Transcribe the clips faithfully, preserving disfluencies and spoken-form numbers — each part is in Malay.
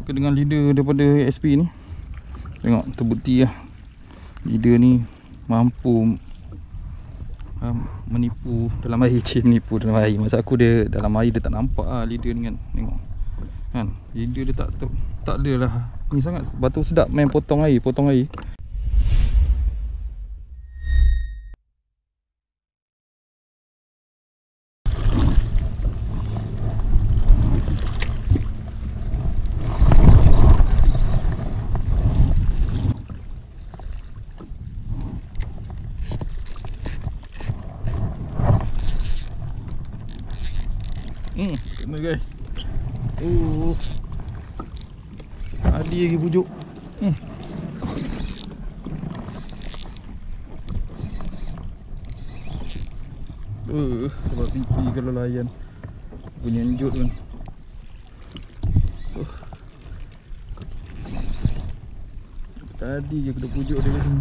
Dengan leader daripada S P ni, tengok terbukti lah leader ni mampu um, menipu dalam air. Cik, menipu dalam air. Masa aku dia dalam air dia tak nampak lah leader ni kan. Tengok kan, leader dia tak tak, tak ada lah ni sangat. Batu sedap main potong air, potong air. Hmm, kena guys. Oh, tadi lagi pujuk. Hmm. Uh, sebab pipi kalau layan punya njut kan. Oh. Tadi je kena pujuk dia sini.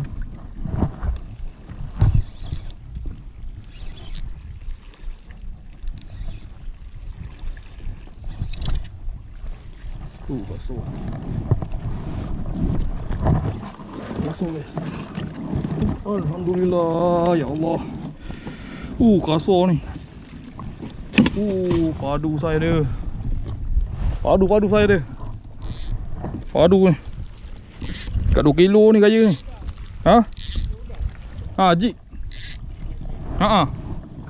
Uh, kasar. Kasar guys. Alhamdulillah, ya Allah. Uh, kasar ni. Uh, padu saya dia. Padu, padu saya dia. Padu ni. Kat dua kilo ni gaya ni. Ha? Ha, jik. Ha ah.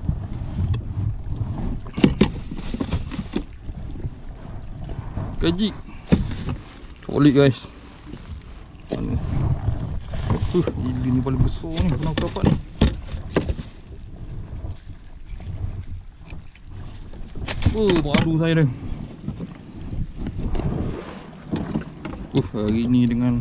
Kajik. Solid guys. Mana? Uh, ini ni paling besar ni. Pernah aku dapat ni. Uh, padu saya dia. Uh, hari ni dengan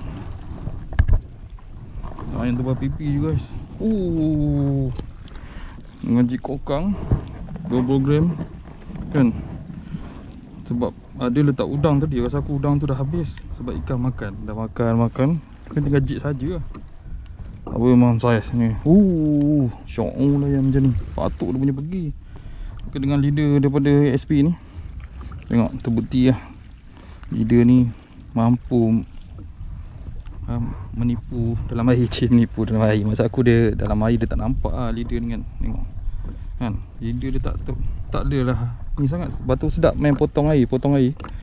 ayam tebal pipi je guys. Uh, dengan jik kokang dua puluh gram kan. Sebab ada letak udang tadi. Rasa aku udang tu dah habis. Sebab ikan makan. Dah makan, makan. Kan tinggal jik saja lah. Apa memang saiz ni. Uh, syok lah yang macam ni. Patut dia punya pergi. Dengan leader daripada S P ni, tengok terbukti lah leader ni mampu um, menipu dalam air. Cik, menipu dalam air. Masa aku dia dalam air dia tak nampak lah leader ni kan. Tengok kan, leader dia tak tak, tak ada lah ni sangat. Batu sedap main potong air, potong air.